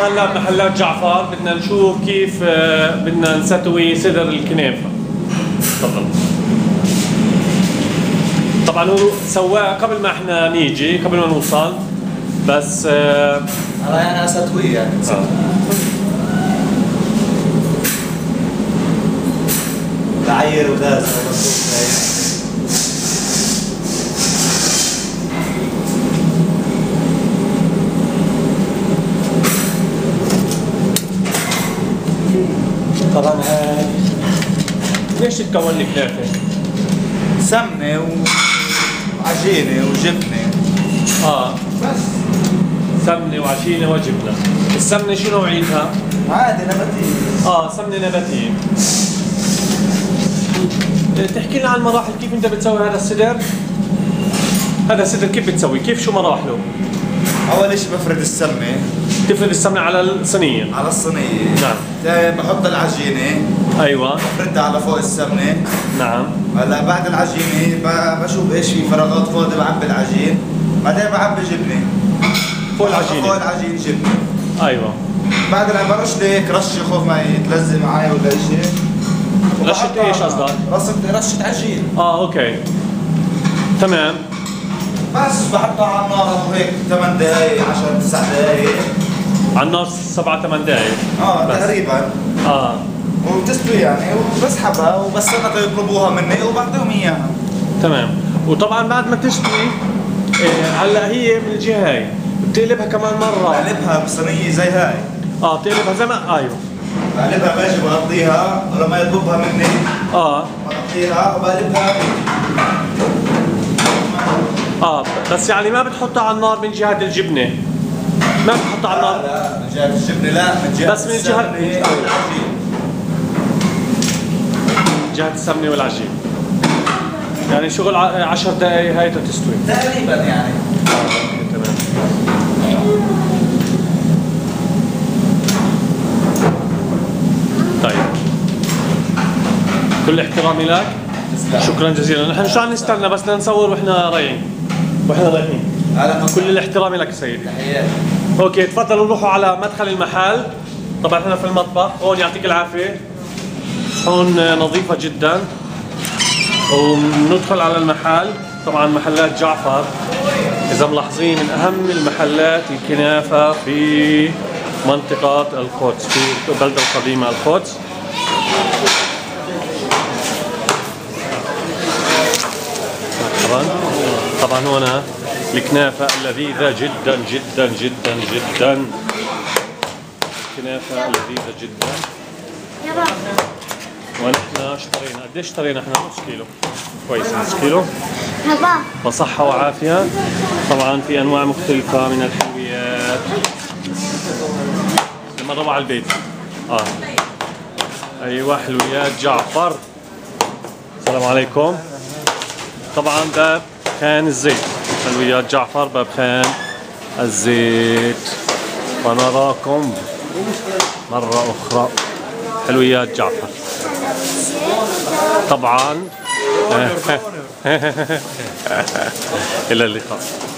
احنا هلا بمحلات جعفر بدنا نشوف كيف بدنا نستوي صدر الكنافة. تفضل. طبعا هو سواه قبل ما احنا نيجي، قبل ما نوصل، بس انا اسويه يعني. بعير وغاز طبعا هاي ليش تتكون الكنافة؟ سمنة وعجينة وجبنة. بس سمنة وعجينة وجبنة. السمنة شو نوعيتها؟ عادي نباتية. سمنة نباتية. تحكي لنا عن مراحل كيف انت بتسوي هذا الصدر؟ هذا الصدر كيف بتسوي؟ كيف شو مراحله؟ أول شيء بفرد السمنة. تفرد السمنة على الصينية؟ على الصينية. نعم. بحط العجينة. ايوه. بفردها على فوق السمنة. نعم. هلا بعد العجينة بشوف ايش في فراغات فاضية بعبي العجين، بعدين بعبي جبنة. فوق العجينة؟ فوق العجين جبنة. ايوه. بعد ما برش ليك رشة خوف ما يتلزق معي ولا شيء. رشة ايش قصدك؟ رشة عجين. اوكي. تمام. بس بحطها على النار هيك 8 دقايق 10 9 دقايق. على النار 7 8 دقايق. تقريبا. وبتستوي يعني وبسحبها وبستنى يطلبوها مني وبعطيهم اياها. تمام. وطبعا بعد ما تستوي هلا هي من الجهه هاي بتقلبها كمان مره. بقلبها بصينيه زي هاي. بتقلبها زي ما ايوه. بقلبها باجي بغطيها ولما يطلبها مني بغطيها وبقلبها. بس يعني ما بتحطها على النار من جهه الجبنه. ما بتحطها على النار. لا من جهه الجبنه، لا من جهه بس من جهه جهة السمنة والعجين. يعني شغل 10 دقايق هاي تستوي تقريبا يعني. تمام. طيب كل احترامي لك. شكرا جزيلا. نحن شو عم نستنى بس بدنا نصور واحنا رايحين. كل الاحترام لك سيدي. تحياتي. اوكي تفضلوا روحوا على مدخل المحل. طبعا احنا في المطبخ هون، يعطيك العافية. هون نظيفة جدا. وندخل على المحل. طبعا محلات جعفر إذا ملاحظين من أهم المحلات الكنافة في منطقة القدس، في البلدة القديمة القدس. طبعا هنا الكنافة اللذيذة جدا جدا جدا جدا. كنافة لذيذة جدا. ونحن اشترينا قديش اشترينا احنا؟ نص كيلو. كويس، نص كيلو. وصحة وعافية. طبعا في انواع مختلفة من الحلويات. لما نروح على البيت. ايوه حلويات جعفر. السلام عليكم. طبعا باب خان الزيت. حلويات جعفر باب خان الزيت. ونراكم مرة أخرى. حلويات جعفر. طبعا إلى اللقاء.